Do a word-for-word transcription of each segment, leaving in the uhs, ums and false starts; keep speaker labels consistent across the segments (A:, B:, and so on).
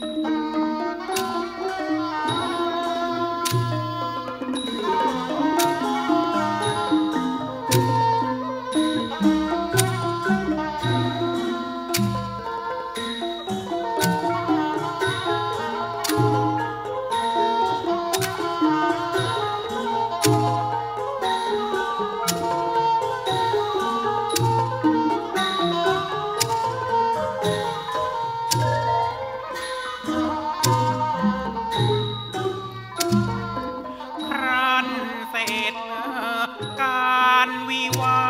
A: การวิวา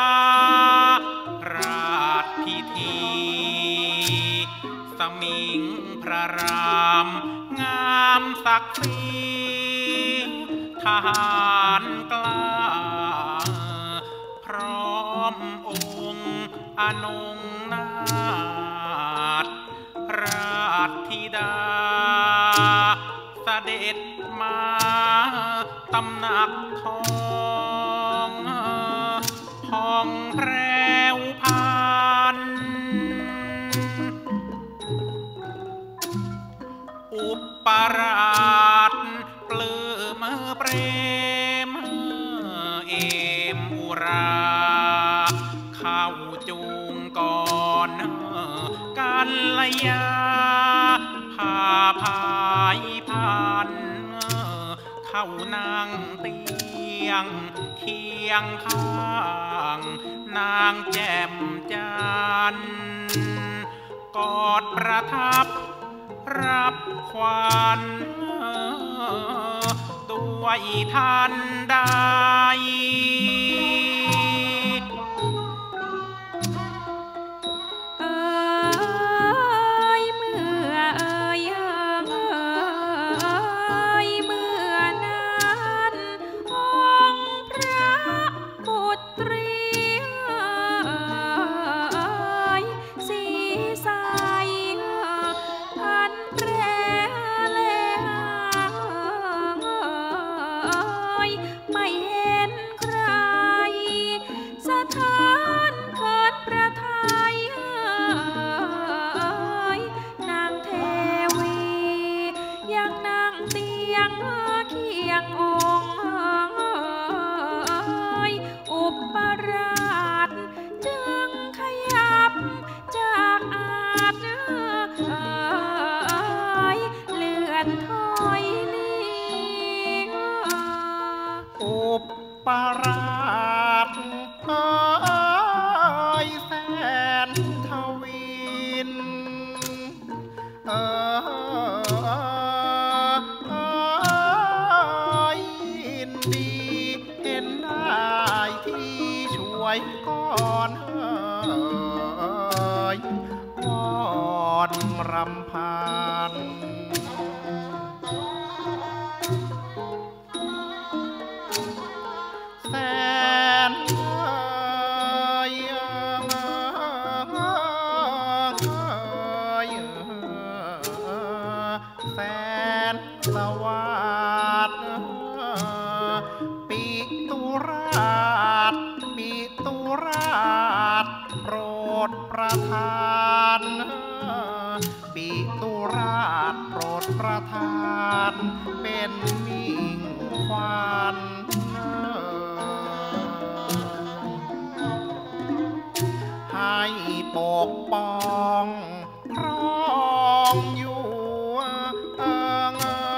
A: ราชพิธีสมิงพระรามงามศักดิ์ศรีทหารกล้าพร้อมองค์อนงนาถราชธิดาเสด็จมาตำหนักทองห้องแพรวพานอุปราชปลื้มเปรมเอมอุราเข้าจูงก่อนกัลยาพาพายพันเข้านั่งเตียงเคียงข้างนางแจ่มจันทร์กอดประทับรับขวัญด้วยทันใดปราชเอยแสนทวินเอยยินดีเห็นได้ที่ช่วยก่อนเอยวอนรำพันแสนแสนสวัสดิ์ปิตุราชปิตุราชโปรดประทานปิตุราชโปรดประทานเป็นมิ่งขวัญให้ปกป้องครองอยู่เอิง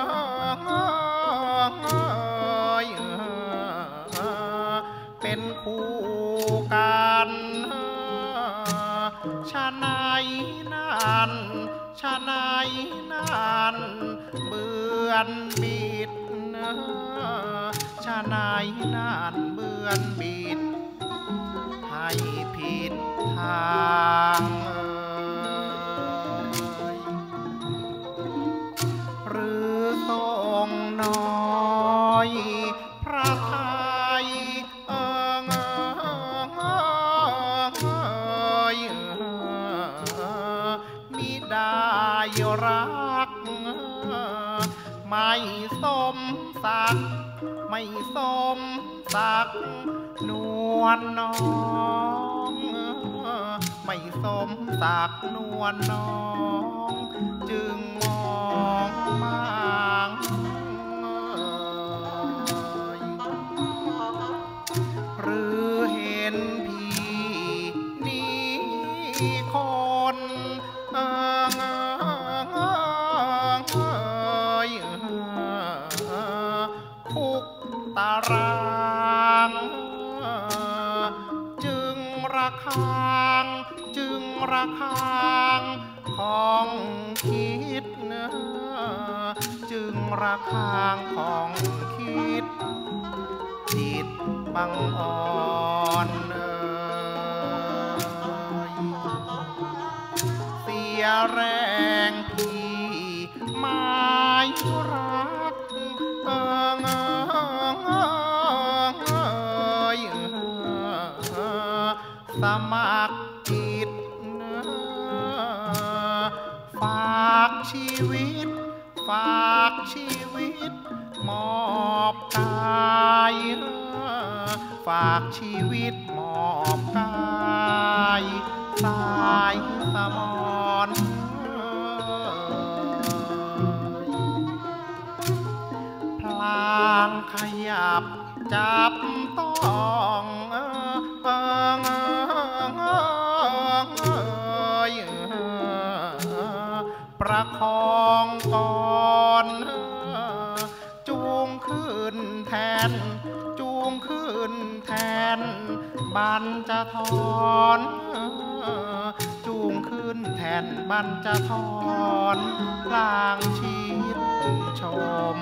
A: เป็นคู่กันชะไหนนั้นชะไหนนั้นเบือนบิดชะไหนนั้นเบือนบิดให้ผิดทางหรือทรงน้อยพระทัยเอิงมิได้รักไม่สมศักดิ์ไม่สมศักดิ์นวลน้อง
B: ไม่สมศักดิ์นวลน้องจึงมองมางหรือเห็นพี่นี้คนเอ่ยคุกตารางจึงระคางจึงระคางของคิดจึงระคางของคิดจิตบังอ่อนเอ่ยเสียแรงที่หมายรักเอ่ยสมัครจิตฝากชีวิตฝากชีวิตมอบกายฝากชีวิตมอบกายสายสมรพลางขยับจับต้องประคองก่อนจูงขึ้นแทนจูงขึ้นแทนบัญจะทอนจูงขึ้นแทนบัญจะทอนกลางชีดชม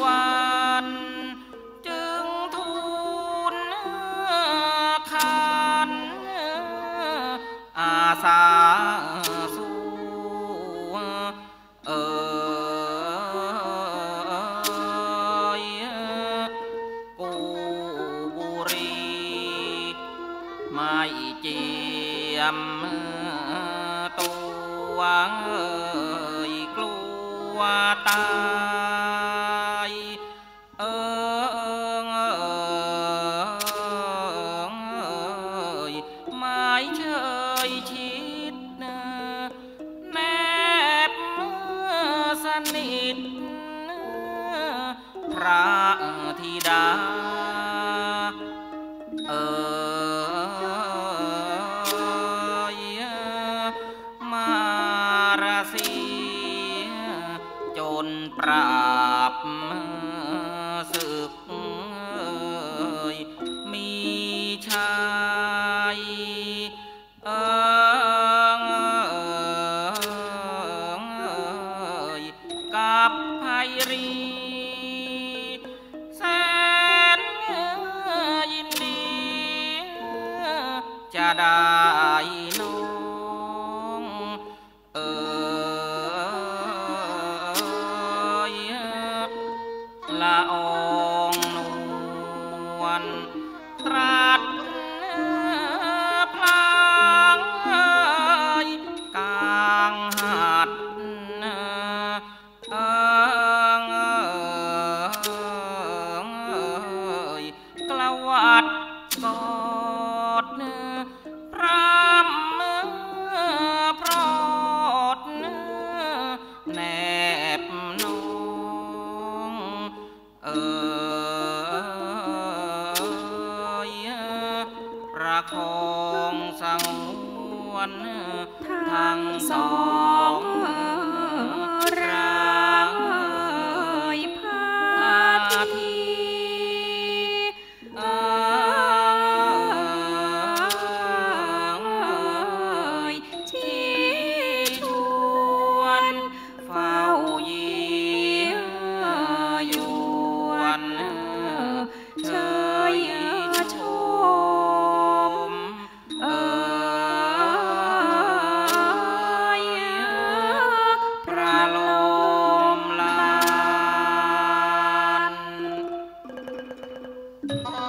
A: วันจึงทูลขันอาสาสู้เออกูบุรีไม่เจียมตัวเอ่ยกลัวตายเออไม่เชยชิดแนบสนิทพระธิดาเออมาราศีจนปราบศึกมีชัยเออกับไพรีแสนยินดีจะได้น้องเออละอองนวลตรัสพลางกลางหัดเอยกลวัดกอดพรำพรอดแนบน้องเออประคองสังวนทั้งสองราพาทีเฝ้าเยี่ยวนเชยชมเออประโลมลาน